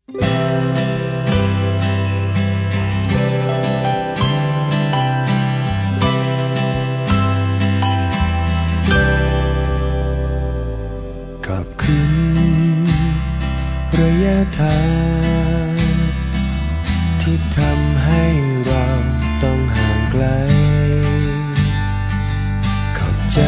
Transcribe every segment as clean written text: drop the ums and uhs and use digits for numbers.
ขอบคุณระยะทางที่ทำให้เราต้องห่างไกลขอบใจ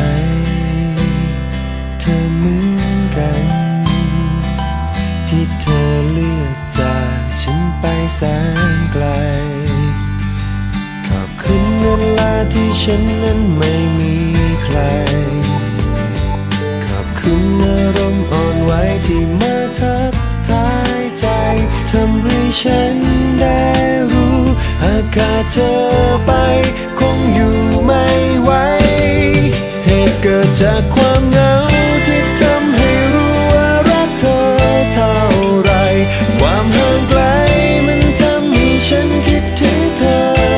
เธอเหมือนกันที่เธอเลือกจากฉันไปแสนไกลขอบคุณเวลาที่ฉันนั้นไม่มีใครขอบคุณอารมณ์อ่อนไหวที่มาทักทายใจทำให้ฉันได้รู้หากขาดเธอไปคงอยู่ไม่ไหวเหตุเกิดจากความเหงาที่ทำให้รู้ว่ารักเธอเท่าไรความห่างไกลมันทำให้ฉันคิดถึงเธอ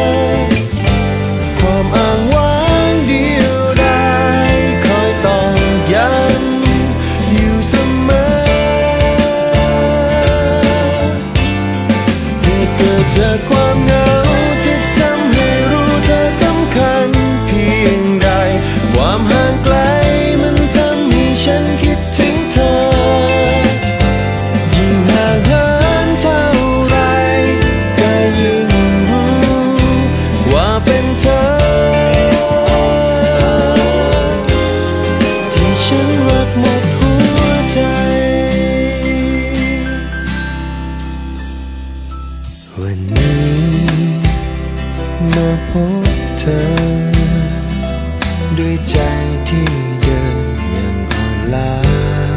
ความอ้างว้างเดียวดายคอยตอกย้ำอยู่เสมอเหตุเกิดจากความเหงาที่ทำให้รู้เธอสำคัญเพียงใดความห่างไกลมันทำให้ฉันคิดถึงเธอยิ่งห่างเหินเท่าไรก็ยิ่งรู้ว่าเป็นเธอที่ฉันรักหมดหัวใจวันนี้มาพบเธอด้วยใจที่เดิมยังอ่อนล้า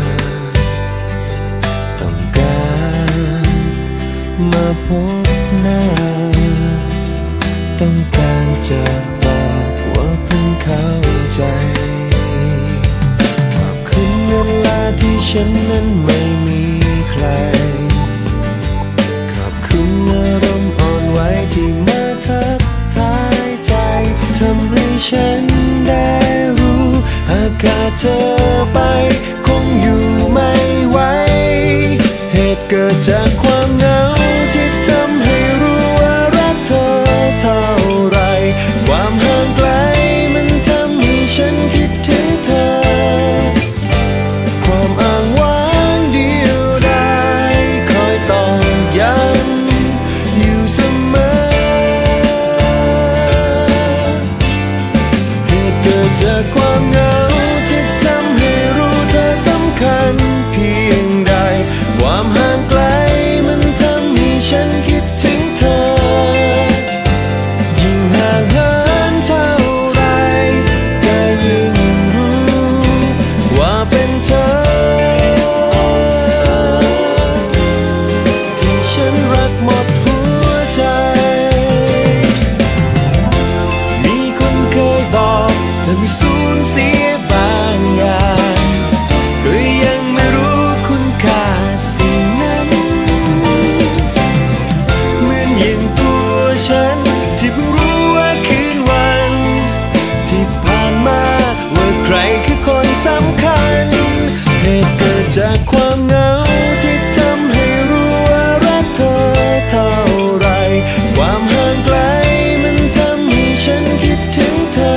ต้องการมาพบหน้าต้องการจะบอกว่าเพิ่งเข้าใจขอบคุณเวลาที่ฉันนั้นไม่มีใครขอบคุณอารมณ์อ่อนไหวที่มาทักทายใจทำให้ฉันได้รู้หากขาดเธอไปคงอยู่ไม่ไหวเหตุเกิดจากความเหงาที่ทำให้รู้ว่ารักเธอเท่าไรความห่างไกลมันทำให้ฉันคิดถึงเธอความอ้างว้างเดียวดายคอยตอกย้ำอยู่เสมอเหตุเกิดจากความเหงาที่ทำให้รู้เธอสำคัญเพียงใดความห่างไกลมันทำให้ฉันคิดถึงเธอยิ่งห่างเหินเท่าไรก็ยิ่งรู้ว่าเป็นเธอที่ฉันรักหมดหัวใจมีคนเคยบอกเธอมีสูญเสียบางอย่างโดยยังไม่รู้คุณค่าสิ่งนั้นเหมือนอย่างตัวฉันที่เพิ่งรู้ว่าคืนวันที่ผ่านมาว่าใครคือคนสำคัญเหตุเกิดจากความเหงาที่ทำให้รู้ว่ารักเธอเท่าไรความห่างไกลมันทำให้ฉันคิดถึงเธอ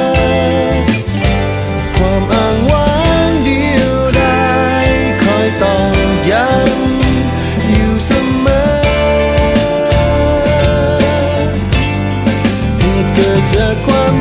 ความอ้างว้างเดียวดายคอยตอกย้ำอยู่เสมอเหตุเกิดจากความ